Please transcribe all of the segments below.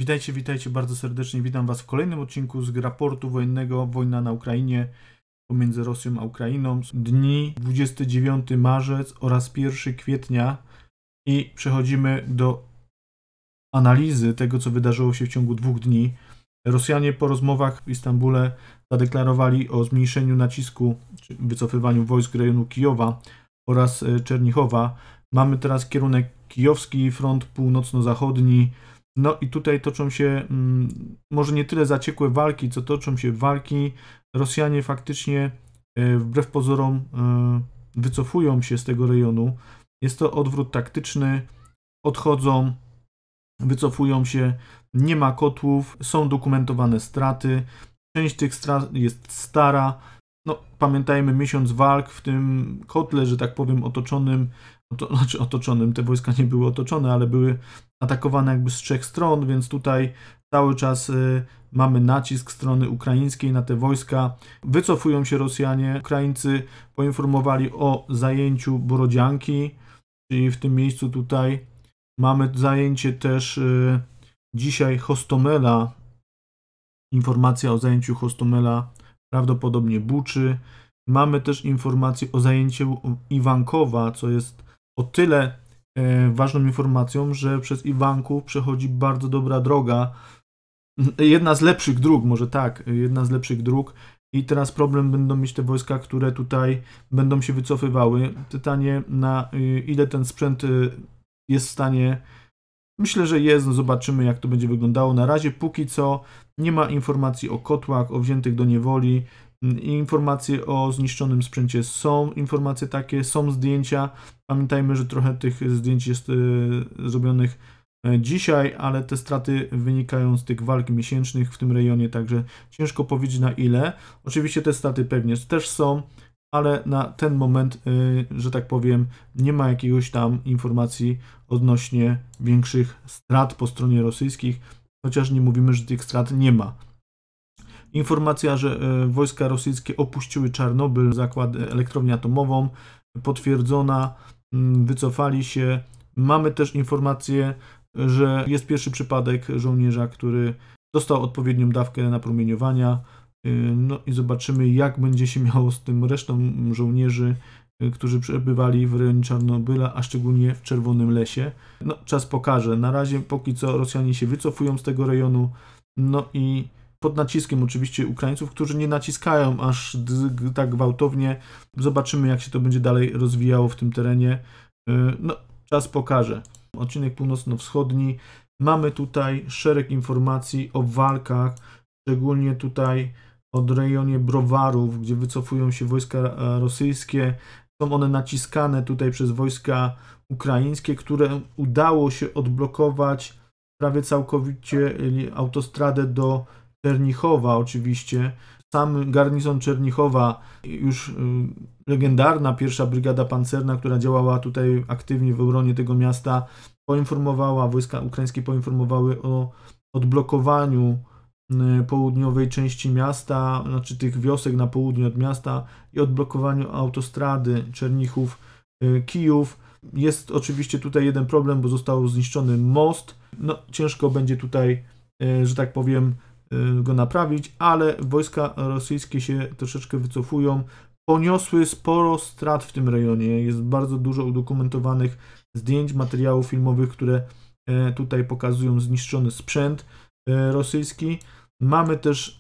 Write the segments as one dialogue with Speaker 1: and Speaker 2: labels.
Speaker 1: Witajcie, witajcie bardzo serdecznie. Witam Was w kolejnym odcinku z raportu wojennego Wojna na Ukrainie pomiędzy Rosją a Ukrainą. Dni 29 marzec oraz 1 kwietnia i przechodzimy do analizy tego, co wydarzyło się w ciągu 2 dni. Rosjanie po rozmowach w Istambule zadeklarowali o zmniejszeniu nacisku, czy wycofywaniu wojsk rejonu Kijowa oraz Czernichowa. Mamy teraz kierunek kijowski, front północno-zachodni. No i tutaj toczą się może nie tyle zaciekłe walki, co toczą się walki. Rosjanie faktycznie wbrew pozorom wycofują się z tego rejonu. Jest to odwrót taktyczny, odchodzą, wycofują się, nie ma kotłów, są dokumentowane straty. Część tych strat jest stara. No, pamiętajmy, miesiąc walk w tym kotle, że tak powiem, otoczonym, te wojska nie były otoczone, ale były atakowane jakby z 3 stron, więc tutaj cały czas mamy nacisk strony ukraińskiej na te wojska. Wycofują się Rosjanie. Ukraińcy poinformowali o zajęciu Borodzianki, czyli w tym miejscu tutaj. Mamy zajęcie też dzisiaj Hostomela. Informacja o zajęciu Hostomela, prawdopodobnie Buczy. Mamy też informację o zajęciu Iwankowa, co jest o tyle ważną informacją, że przez Iwanków przechodzi bardzo dobra droga. Jedna z lepszych dróg, może tak, jedna z lepszych dróg. I teraz problem będą mieć te wojska, które tutaj będą się wycofywały. Pytanie, na ile ten sprzęt jest w stanie. Myślę, że jest, no zobaczymy, jak to będzie wyglądało. Na razie póki co nie ma informacji o kotłach, o wziętych do niewoli. Informacje o zniszczonym sprzęcie są, informacje takie, są zdjęcia. Pamiętajmy, że trochę tych zdjęć jest zrobionych dzisiaj, ale te straty wynikają z tych walk miesięcznych w tym rejonie, także ciężko powiedzieć na ile. Oczywiście te straty pewnie też są, ale na ten moment, że tak powiem, nie ma jakiegoś tam informacji odnośnie większych strat po stronie rosyjskich, chociaż nie mówimy, że tych strat nie ma. Informacja, że wojska rosyjskie opuściły Czarnobyl, zakład elektrownię atomową, potwierdzona, wycofali się. Mamy też informację, że jest pierwszy przypadek żołnierza, który dostał odpowiednią dawkę napromieniowania. No i zobaczymy, jak będzie się miało z tym resztą żołnierzy, którzy przebywali w rejonie Czarnobyla, a szczególnie w Czerwonym Lesie. No, czas pokaże. Na razie póki co Rosjanie się wycofują z tego rejonu. No i pod naciskiem oczywiście Ukraińców, którzy nie naciskają aż tak gwałtownie. Zobaczymy, jak się to będzie dalej rozwijało w tym terenie. No, czas pokaże. Odcinek północno-wschodni. Mamy tutaj szereg informacji o walkach, szczególnie tutaj od rejonie Browarów, gdzie wycofują się wojska rosyjskie. Są one naciskane tutaj przez wojska ukraińskie, które udało się odblokować prawie całkowicie autostradę do Czernichowa oczywiście. Sam garnizon Czernichowa, już legendarna pierwsza brygada pancerna, która działała tutaj aktywnie w obronie tego miasta, poinformowała, wojska ukraińskie poinformowały o odblokowaniu południowej części miasta, znaczy tych wiosek na południe od miasta i odblokowaniu autostrady Czernichów-Kijów. Jest oczywiście tutaj jeden problem, bo został zniszczony most. No, ciężko będzie tutaj, że tak powiem, go naprawić, ale wojska rosyjskie się troszeczkę wycofują. Poniosły sporo strat w tym rejonie. Jest bardzo dużo udokumentowanych zdjęć, materiałów filmowych, które tutaj pokazują zniszczony sprzęt rosyjski. Mamy też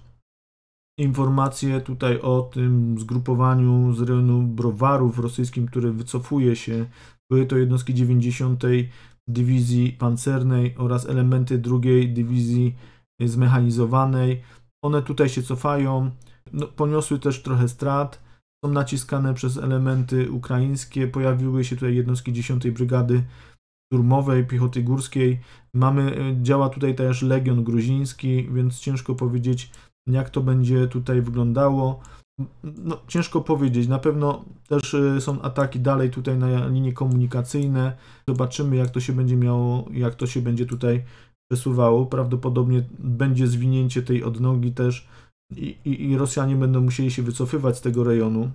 Speaker 1: informacje tutaj o tym zgrupowaniu z rejonu Browarów rosyjskim, które wycofuje się. Były to jednostki 90. Dywizji Pancernej oraz elementy 2. Dywizji Zmechanizowanej. One tutaj się cofają. No, poniosły też trochę strat. Są naciskane przez elementy ukraińskie. Pojawiły się tutaj jednostki 10. Brygady Szturmowej, Piechoty Górskiej. Działa tutaj też Legion Gruziński, więc ciężko powiedzieć, jak to będzie tutaj wyglądało. No, ciężko powiedzieć. Na pewno też są ataki dalej tutaj na linie komunikacyjne. Zobaczymy, jak to się będzie miało, jak to się będzie tutaj przesuwało. Prawdopodobnie będzie zwinięcie tej odnogi też i Rosjanie będą musieli się wycofywać z tego rejonu.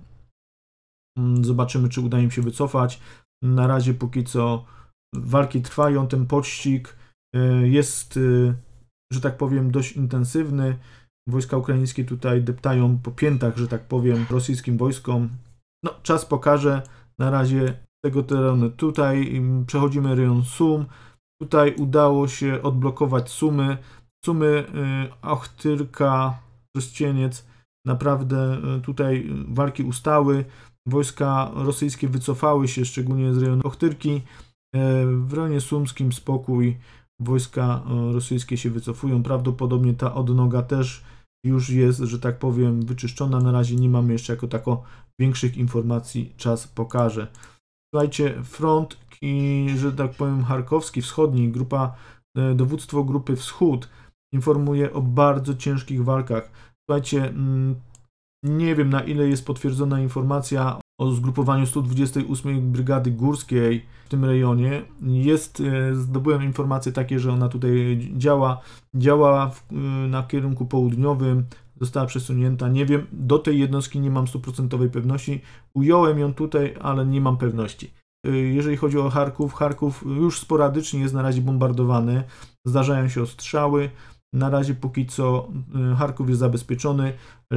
Speaker 1: Zobaczymy, czy uda im się wycofać. Na razie póki co walki trwają, ten pościg jest że tak powiem, dość intensywny. Wojska ukraińskie tutaj deptają po piętach, że tak powiem, rosyjskim wojskom. No, czas pokaże. Na razie tego terenu tutaj przechodzimy rejon Sum. Tutaj udało się odblokować Sumy. Sumy, Ochtyrka, Trzyścieniec. Naprawdę tutaj walki ustały. Wojska rosyjskie wycofały się, szczególnie z rejonu Ochtyrki. W rejonie sumskim spokój. Wojska rosyjskie się wycofują. Prawdopodobnie ta odnoga też już jest, że tak powiem, wyczyszczona. Na razie nie mamy jeszcze jako tako większych informacji. Czas pokaże. Słuchajcie, front i, że tak powiem, charkowski, wschodni, dowództwo grupy Wschód informuje o bardzo ciężkich walkach. Słuchajcie, nie wiem, na ile jest potwierdzona informacja o zgrupowaniu 128 Brygady Górskiej w tym rejonie. Zdobyłem informacje takie, że ona tutaj działa na kierunku południowym, została przesunięta. Nie wiem, do tej jednostki nie mam 100% pewności. Ująłem ją tutaj, ale nie mam pewności. Jeżeli chodzi o Charków już sporadycznie jest na razie bombardowany. Zdarzają się ostrzały. Na razie póki co Charków jest zabezpieczony.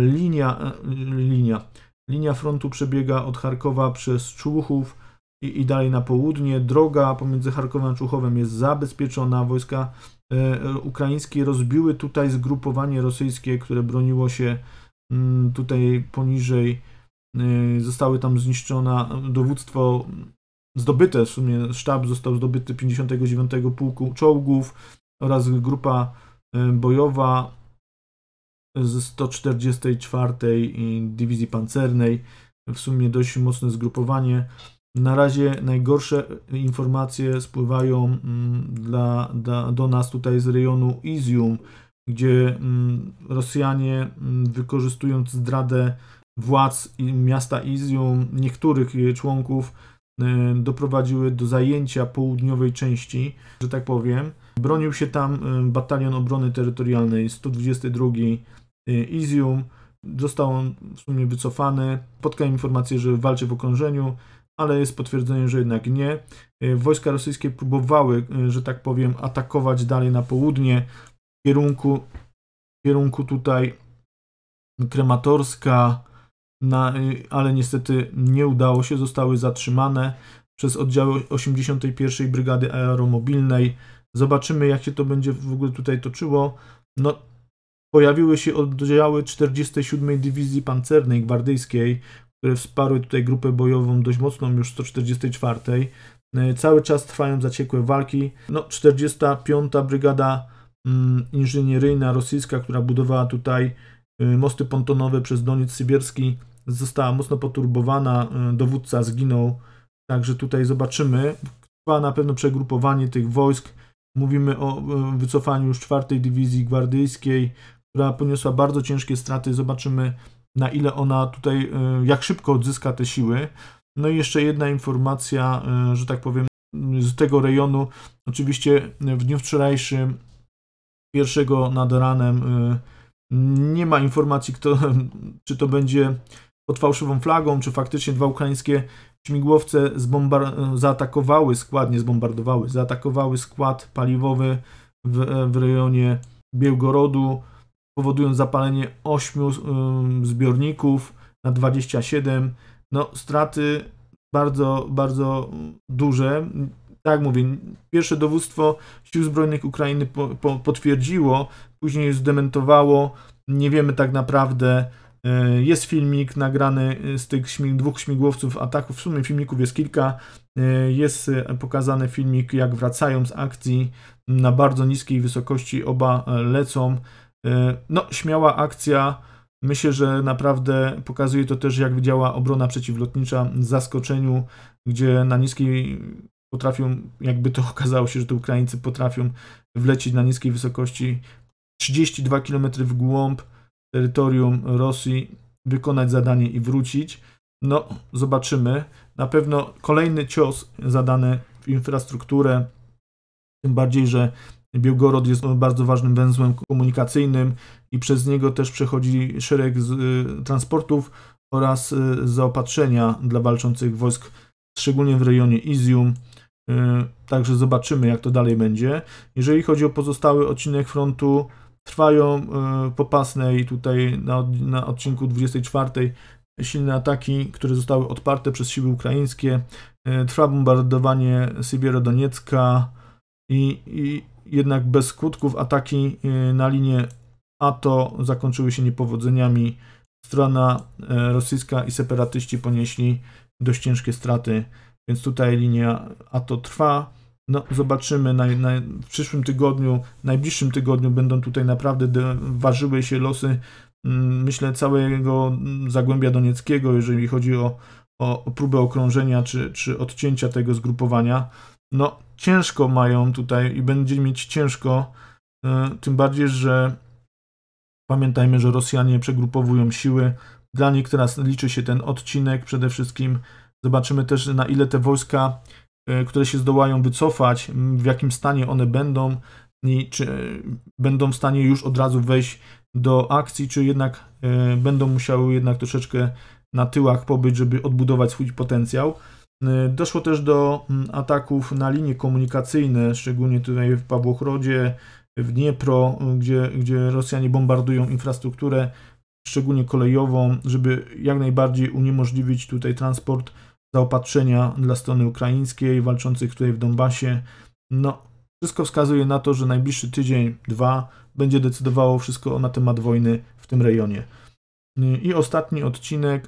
Speaker 1: Linia frontu przebiega od Charkowa przez Człuchów i dalej na południe. Droga pomiędzy Charkowem a Człuchowem jest zabezpieczona. Wojska ukraińskie rozbiły tutaj zgrupowanie rosyjskie, które broniło się tutaj poniżej. Zostały tam zniszczone dowództwo zdobyte, w sumie sztab został zdobyty 59 Pułku Czołgów oraz grupa bojowa ze 144 Dywizji Pancernej. W sumie dość mocne zgrupowanie. Na razie najgorsze informacje spływają do nas tutaj z rejonu Izium, gdzie Rosjanie, wykorzystując zdradę władz miasta Izium, niektórych jej członków, doprowadziły do zajęcia południowej części, że tak powiem. Bronił się tam Batalion Obrony Terytorialnej 122 Izium. Został on w sumie wycofany. Spotkałem informację, że walczy w okrążeniu, ale jest potwierdzenie, że jednak nie. Wojska rosyjskie próbowały, że tak powiem, atakować dalej na południe w kierunku tutaj Krematorska, ale niestety nie udało się, zostały zatrzymane przez oddziały 81 Brygady Aeromobilnej. Zobaczymy, jak się to będzie w ogóle tutaj toczyło. No, pojawiły się oddziały 47 Dywizji Pancernej Gwardyjskiej, które wsparły tutaj grupę bojową dość mocną już 144. Cały czas trwają zaciekłe walki. No, 45 Brygada Inżynieryjna rosyjska, która budowała tutaj mosty pontonowe przez Doniec Sybierski, została mocno poturbowana. Dowódca zginął. Także tutaj zobaczymy. Trwa na pewno przegrupowanie tych wojsk. Mówimy o wycofaniu już 4 Dywizji Gwardyjskiej, która poniosła bardzo ciężkie straty. Zobaczymy, na ile ona tutaj, jak szybko odzyska te siły. No i jeszcze jedna informacja, że tak powiem, z tego rejonu. Oczywiście w dniu wczorajszym, 1 nad ranem, nie ma informacji, czy to będzie pod fałszywą flagą, czy faktycznie 2 ukraińskie śmigłowce zaatakowały skład paliwowy w rejonie Białgorodu, powodując zapalenie 8 zbiorników na 27. No, straty bardzo, bardzo duże. Tak jak mówię, pierwsze dowództwo Sił Zbrojnych Ukrainy potwierdziło, później zdementowało. Nie wiemy tak naprawdę. Jest filmik nagrany z tych 2 śmigłowców ataków. W sumie filmików jest kilka. Jest pokazany filmik, jak wracają z akcji na bardzo niskiej wysokości. Oba lecą. No, śmiała akcja. Myślę, że naprawdę pokazuje to też, jak działa obrona przeciwlotnicza w zaskoczeniu, gdzie na niskiej potrafią, jakby to okazało się, że to Ukraińcy potrafią wlecieć na niskiej wysokości 32 km w głąb terytorium Rosji, wykonać zadanie i wrócić. No, zobaczymy. Na pewno kolejny cios zadany w infrastrukturę, tym bardziej, że Białgorod jest bardzo ważnym węzłem komunikacyjnym i przez niego też przechodzi szereg transportów oraz zaopatrzenia dla walczących wojsk, szczególnie w rejonie Izium. Także zobaczymy, jak to dalej będzie. Jeżeli chodzi o pozostały odcinek frontu, trwają popasnej tutaj na odcinku 24 silne ataki, które zostały odparte przez siły ukraińskie. Trwa bombardowanie Siewierodoniecka i jednak bez skutków ataki na linię ATO zakończyły się niepowodzeniami. Strona rosyjska i separatyści ponieśli dość ciężkie straty, więc tutaj linia ATO trwa. No, zobaczymy w przyszłym tygodniu, najbliższym tygodniu będą tutaj naprawdę ważyły się losy, myślę, całego Zagłębia Donieckiego, jeżeli chodzi o próbę okrążenia czy odcięcia tego zgrupowania. No, ciężko mają tutaj i będzie mieć ciężko, tym bardziej, że pamiętajmy, że Rosjanie przegrupowują siły. Dla nich teraz liczy się ten odcinek przede wszystkim. Zobaczymy też, na ile te wojska, które się zdołają wycofać, w jakim stanie one będą i czy będą w stanie już od razu wejść do akcji, czy jednak będą musiały jednak troszeczkę na tyłach pobyć, żeby odbudować swój potencjał. Doszło też do ataków na linie komunikacyjne, szczególnie tutaj w Pawłochrodzie, w Dniepro, gdzie Rosjanie bombardują infrastrukturę, szczególnie kolejową, żeby jak najbardziej uniemożliwić tutaj transport zaopatrzenia dla strony ukraińskiej, walczących tutaj w Donbasie. No, wszystko wskazuje na to, że najbliższy tydzień, dwa będzie decydowało wszystko na temat wojny w tym rejonie. I ostatni odcinek,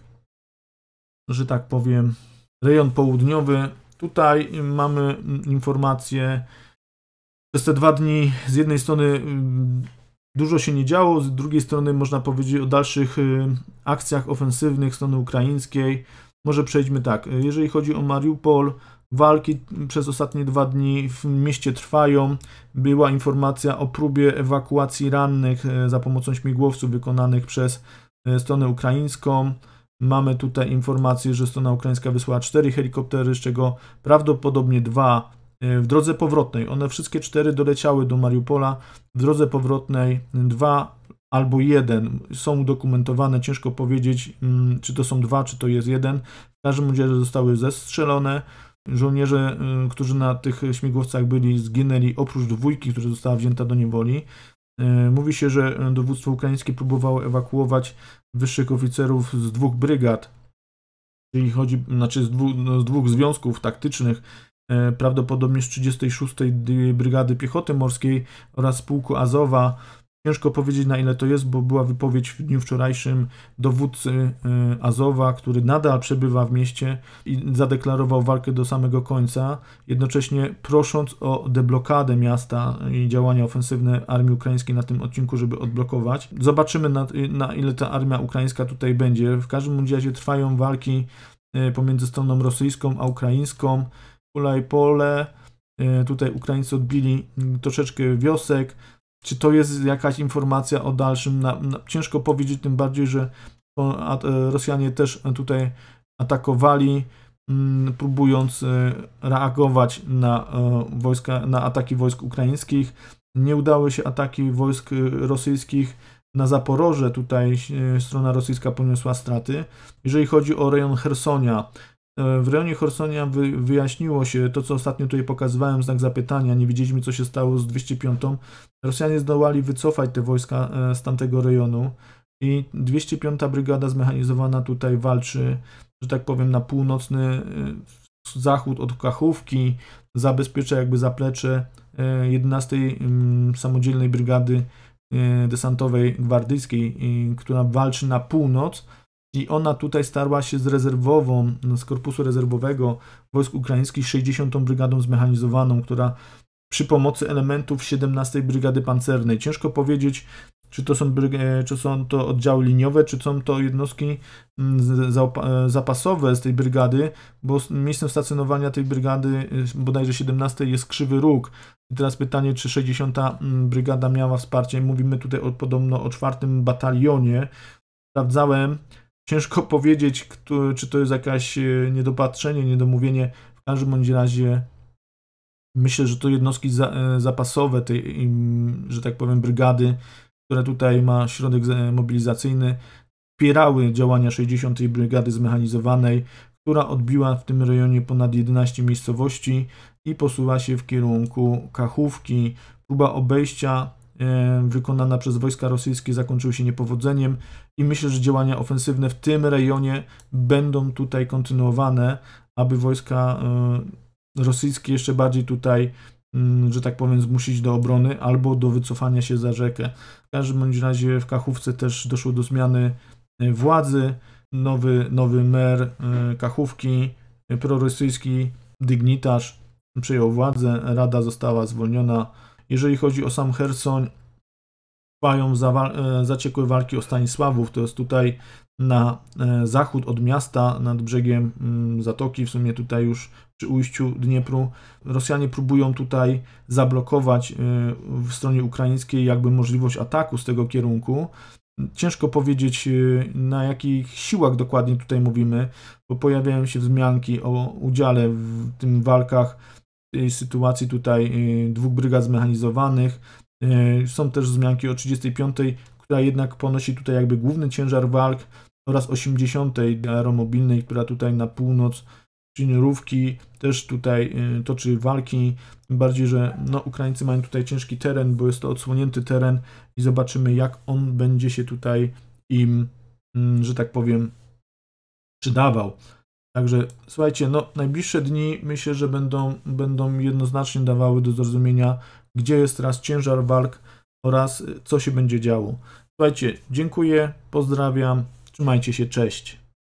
Speaker 1: że tak powiem, rejon południowy. Tutaj mamy informacje. Przez te 2 dni z jednej strony dużo się nie działo, z drugiej strony można powiedzieć o dalszych akcjach ofensywnych strony ukraińskiej. Może przejdźmy tak. Jeżeli chodzi o Mariupol, walki przez ostatnie 2 dni w mieście trwają. Była informacja o próbie ewakuacji rannych za pomocą śmigłowców wykonanych przez stronę ukraińską. Mamy tutaj informację, że strona ukraińska wysłała 4 helikoptery, z czego prawdopodobnie 2 w drodze powrotnej. One wszystkie 4 doleciały do Mariupola. W drodze powrotnej 2 albo 1 są udokumentowane. Ciężko powiedzieć, czy to są 2, czy to jest 1. W każdym razie zostały zestrzelone. Żołnierze, którzy na tych śmigłowcach byli, zginęli oprócz 2, która została wzięta do niewoli. Mówi się, że dowództwo ukraińskie próbowało ewakuować wyższych oficerów z 2 brygad, czyli chodzi, znaczy z 2 związków taktycznych, prawdopodobnie z 36. Brygady Piechoty Morskiej oraz z pułku Azowa. Ciężko powiedzieć, na ile to jest, bo była wypowiedź w dniu wczorajszym dowódcy Azowa, który nadal przebywa w mieście i zadeklarował walkę do samego końca, jednocześnie prosząc o deblokadę miasta i działania ofensywne armii ukraińskiej na tym odcinku, żeby odblokować. Zobaczymy, na ile ta armia ukraińska tutaj będzie. W każdym razie trwają walki pomiędzy stroną rosyjską a ukraińską. Pole, tutaj Ukraińcy odbili troszeczkę wiosek. Czy to jest jakaś informacja o dalszym? Ciężko powiedzieć, tym bardziej, że Rosjanie też tutaj atakowali, próbując reagować na ataki wojsk ukraińskich. Nie udały się ataki wojsk rosyjskich na Zaporoże. Tutaj strona rosyjska poniosła straty. Jeżeli chodzi o rejon Chersonia, w rejonie Chersonia wyjaśniło się to, co ostatnio tutaj pokazywałem, znak zapytania. Nie wiedzieliśmy, co się stało z 205. Rosjanie zdołali wycofać te wojska z tamtego rejonu i 205. Brygada Zmechanizowana tutaj walczy, że tak powiem, na północny zachód od Kachówki, zabezpiecza jakby zaplecze 11. Samodzielnej Brygady Desantowej Gwardyjskiej, która walczy na północ. I ona tutaj starła się z korpusu rezerwowego wojsk ukraińskich 60. Brygadą Zmechanizowaną, która przy pomocy elementów 17. Brygady Pancernej. Ciężko powiedzieć, czy są to oddziały liniowe, czy są to jednostki zapasowe z tej brygady, bo miejscem stacjonowania tej brygady, bodajże 17, jest Krzywy Róg. I teraz pytanie, czy 60. Brygada miała wsparcie. Mówimy tutaj podobno o 4. batalionie. Sprawdzałem. Ciężko powiedzieć, czy to jest jakieś niedopatrzenie, niedomówienie. W każdym bądź razie myślę, że to jednostki zapasowe tej, że tak powiem, brygady, która tutaj ma środek mobilizacyjny, wspierały działania 60. Brygady Zmechanizowanej, która odbiła w tym rejonie ponad 11 miejscowości i posuwa się w kierunku Kachówki. Próba obejścia wykonana przez wojska rosyjskie zakończyły się niepowodzeniem i myślę, że działania ofensywne w tym rejonie będą tutaj kontynuowane, aby wojska rosyjskie jeszcze bardziej tutaj, że tak powiem, zmusić do obrony albo do wycofania się za rzekę. W każdym bądź razie w Kachówce też doszło do zmiany władzy. Nowy mer Kachówki, prorosyjski dygnitarz przejął władzę, rada została zwolniona. Jeżeli chodzi o sam Cherson, trwają zaciekłe walki o Stanisławów, to jest tutaj na zachód od miasta, nad brzegiem zatoki, w sumie tutaj już przy ujściu Dniepru. Rosjanie próbują tutaj zablokować w stronie ukraińskiej jakby możliwość ataku z tego kierunku. Ciężko powiedzieć, na jakich siłach dokładnie tutaj mówimy, bo pojawiają się wzmianki o udziale w tym walkach, w tej sytuacji tutaj 2 brygad zmechanizowanych. Są też wzmianki o 35, która jednak ponosi tutaj jakby główny ciężar walk, oraz 80 aeromobilnej, która tutaj na północ Czynurówki też tutaj toczy walki. Tym bardziej, że Ukraińcy mają tutaj ciężki teren, bo jest to odsłonięty teren i zobaczymy, jak on będzie się tutaj im, że tak powiem, przydawał. Także słuchajcie, najbliższe dni myślę, że będą jednoznacznie dawały do zrozumienia, gdzie jest teraz ciężar walk oraz co się będzie działo. Słuchajcie, dziękuję, pozdrawiam, trzymajcie się, cześć.